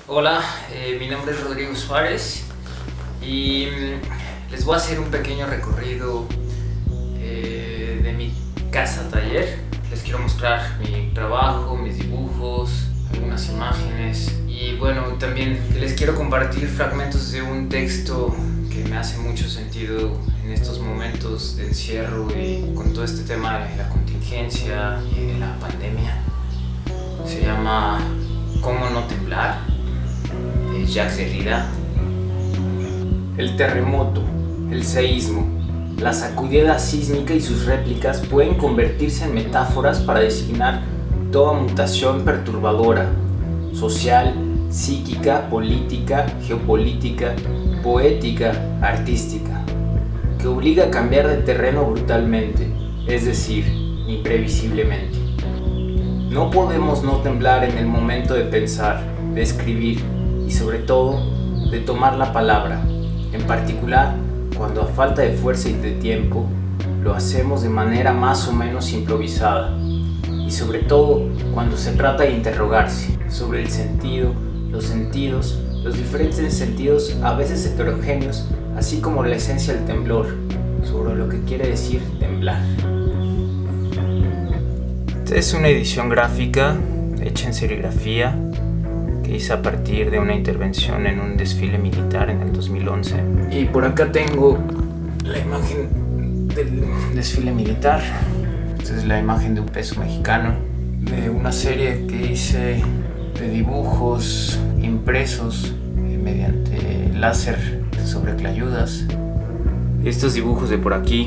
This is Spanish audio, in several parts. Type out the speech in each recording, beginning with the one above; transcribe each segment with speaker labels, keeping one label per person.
Speaker 1: Hola, mi nombre es Rodrigo Suárez y les voy a hacer un pequeño recorrido de mi casa taller. Les quiero mostrar mi trabajo, mis dibujos, algunas imágenes y bueno, también les quiero compartir fragmentos de un texto que me hace mucho sentido en estos momentos de encierro y con todo este tema de la contingencia y de la pandemia. Se llama ¿Cómo no temblar?, de Jacques Derrida.
Speaker 2: El terremoto, el seísmo, la sacudida sísmica y sus réplicas pueden convertirse en metáforas para designar toda mutación perturbadora, social, psíquica, política, geopolítica, poética, artística, que obliga a cambiar de terreno brutalmente, es decir, imprevisiblemente. No podemos no temblar en el momento de pensar, de escribir y sobre todo de tomar la palabra, en particular cuando a falta de fuerza y de tiempo lo hacemos de manera más o menos improvisada y sobre todo cuando se trata de interrogarse sobre el sentido, los sentidos, los diferentes sentidos a veces heterogéneos, así como la esencia del temblor, sobre lo que quiere decir temblar. Esta es una edición gráfica hecha en serigrafía que hice a partir de una intervención en un desfile militar en el 2011. Y por acá tengo la imagen del desfile militar. Esta es la imagen de un peso mexicano, de una serie que hice de dibujos impresos mediante láser sobre clayudas. Estos dibujos de por aquí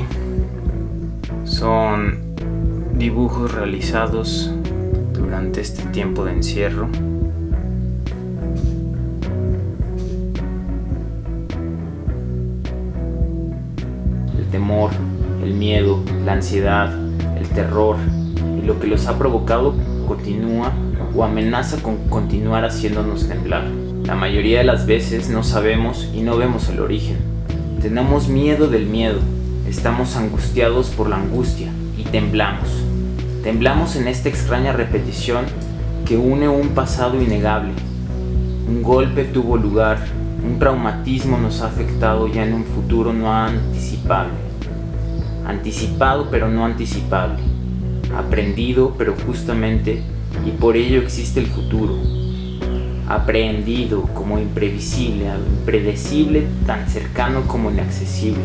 Speaker 2: son dibujos realizados durante este tiempo de encierro. El temor, el miedo, la ansiedad, el terror y lo que los ha provocado continúa o amenaza con continuar haciéndonos temblar. La mayoría de las veces no sabemos y no vemos el origen. Tenemos miedo del miedo, estamos angustiados por la angustia y temblamos. Temblamos en esta extraña repetición que une un pasado innegable. Un golpe tuvo lugar, un traumatismo nos ha afectado ya en un futuro no anticipable. Anticipado pero no anticipable. Aprendido pero justamente y por ello existe el futuro. Aprehendido como imprevisible, impredecible, tan cercano como inaccesible.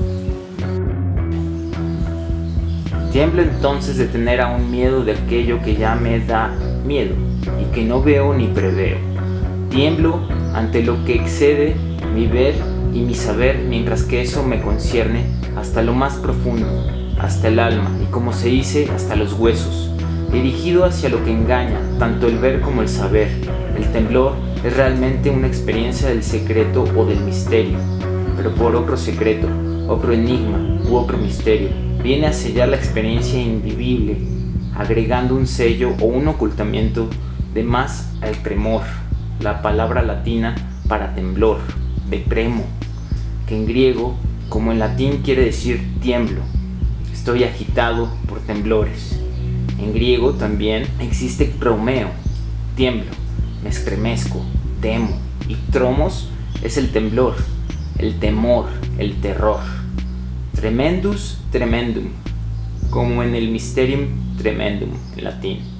Speaker 2: Tiemblo entonces de tener aún miedo de aquello que ya me da miedo y que no veo ni preveo. Tiemblo ante lo que excede mi ver y mi saber, mientras que eso me concierne hasta lo más profundo, hasta el alma y, como se dice, hasta los huesos, dirigido hacia lo que engaña, tanto el ver como el saber. El temblor es realmente una experiencia del secreto o del misterio, pero por otro secreto, otro enigma u otro misterio. Viene a sellar la experiencia invivible, agregando un sello o un ocultamiento de más al tremor, la palabra latina para temblor, de tremo, que en griego, como en latín, quiere decir tiemblo. Estoy agitado por temblores. En griego también existe tromeo, tiemblo, me estremezco, temo, y tromos es el temblor, el temor, el terror. Tremendus tremendum, como en el Mysterium Tremendum en latín.